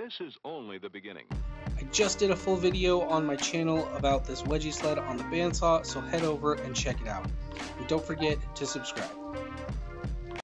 This is only the beginning. I just did a full video on my channel about this wedgie sled on the bandsaw, so head over and check it out. And don't forget to subscribe.